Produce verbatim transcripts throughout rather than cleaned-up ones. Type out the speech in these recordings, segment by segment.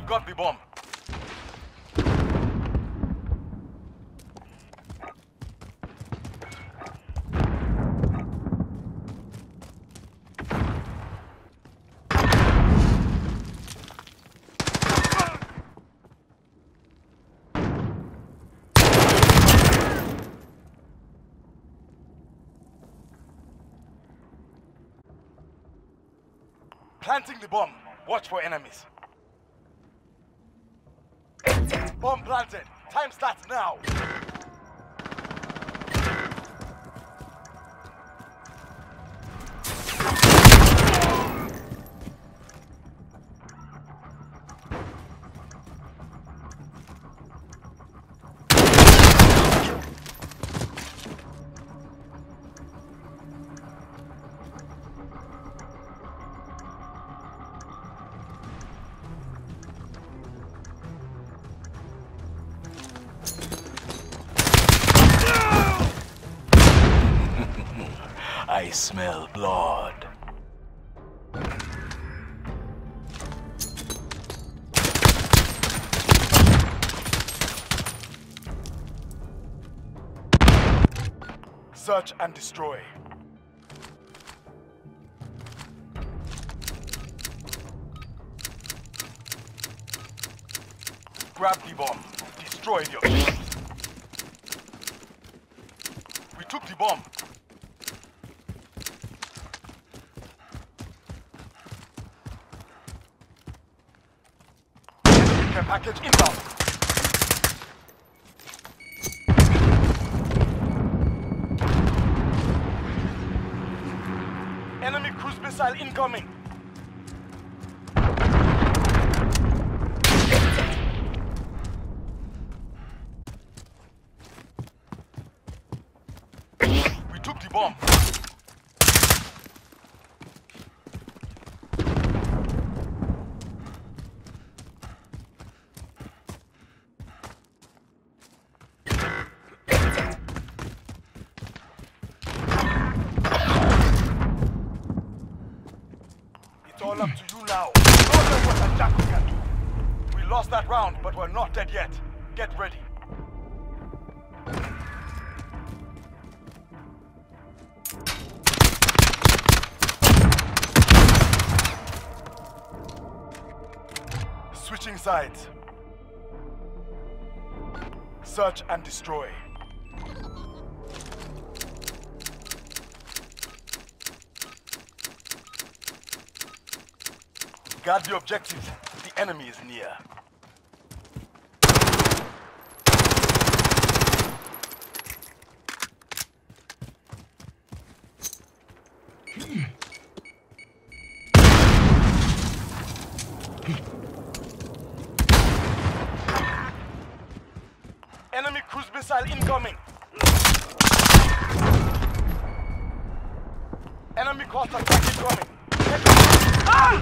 We've got the bomb. Planting the bomb. Watch for enemies. Bomb planted. Time starts now. I smell blood. Search and destroy. Grab the bomb. Destroy the objective. We took the bomb. Care package inbound. Enemy cruise missile incoming. We took the bomb. It's all up to you now. Show them what a Jackal can do. We lost that round, but we're not dead yet. Get ready. Switching sides. Search and destroy. Guard the objectives. The enemy is near. Enemy cruise missile incoming. Enemy cluster attack incoming. Ah!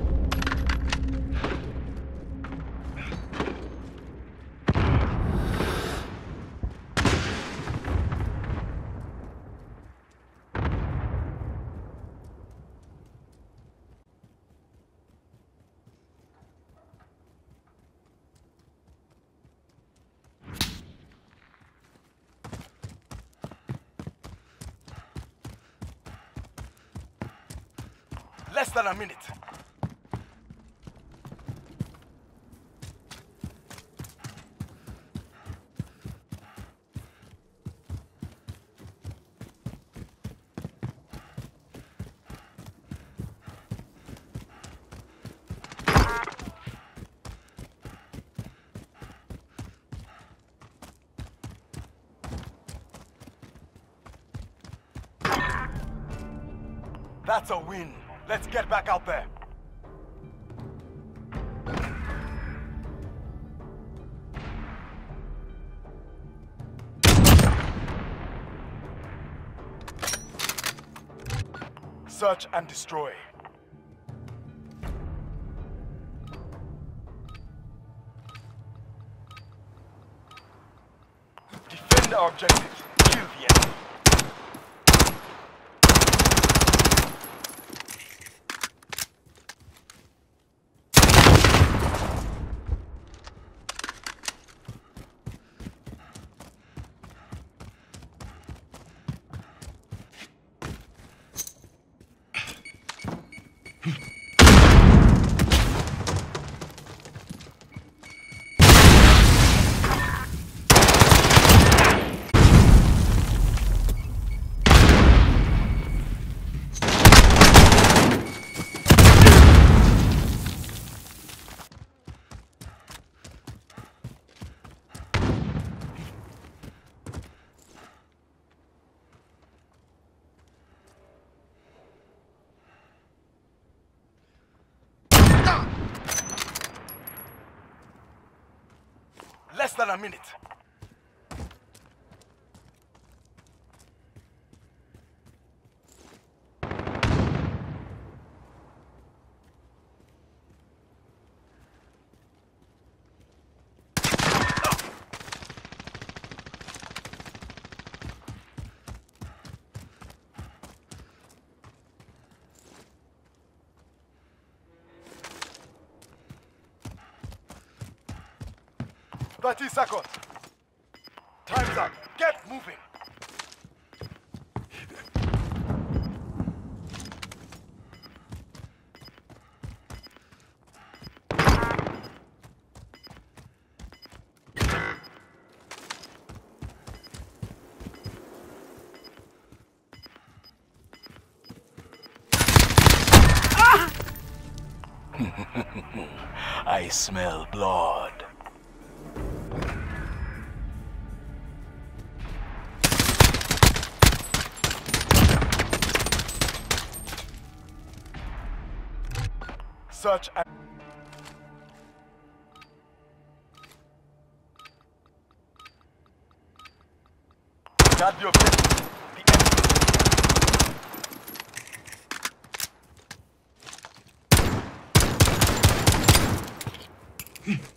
Less than a minute. That's a win. Let's get back out there. Search and destroy. Defend our objectives. Kill the enemy. Less than a minute. thirty seconds. Time's up. Get moving. I smell blood. Search and guard the objective. The enemy.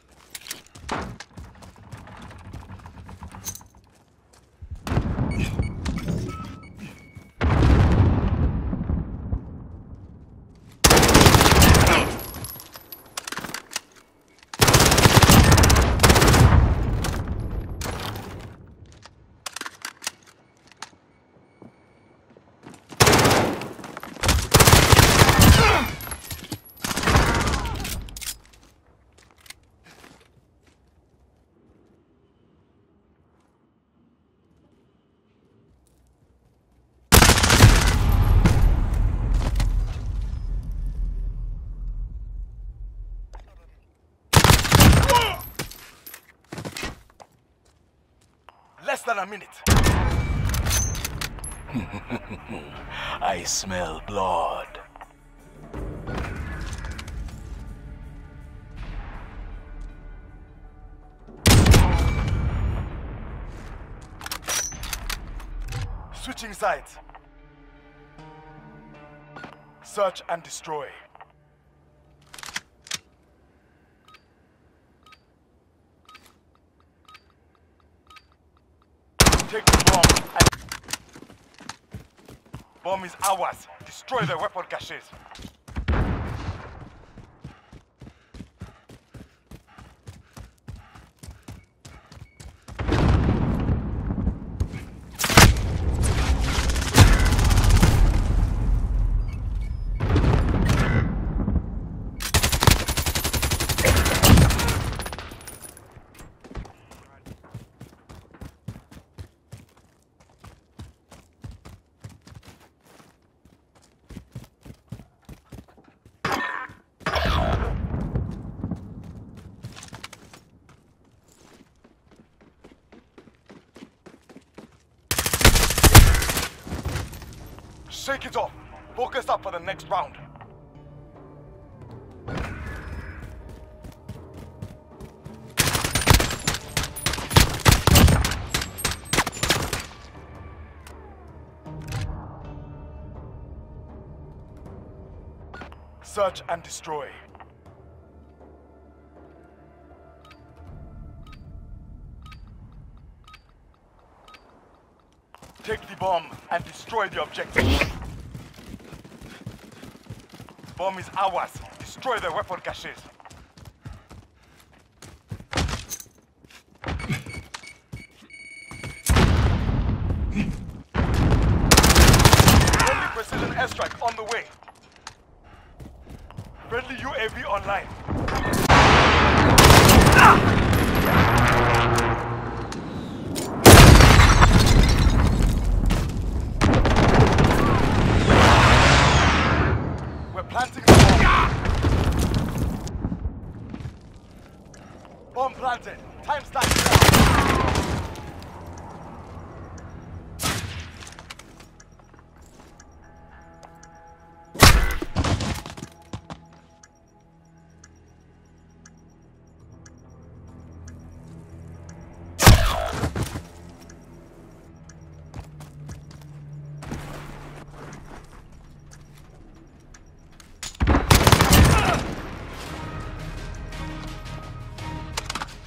Less than a minute. I smell blood. Switching sides. Search and destroy. Take the bomb and... Bomb is ours. Destroy the weapon caches. Shake it off. Focus up for the next round. Search and destroy. Take the bomb and destroy the objective. Bomb is ours. Destroy the weapon caches. Friendly precision airstrike on the way. Friendly U A V online. Ah! Planting the bomb. Bomb planted. Time starts now.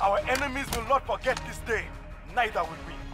Our enemies will not forget this day. Neither will we.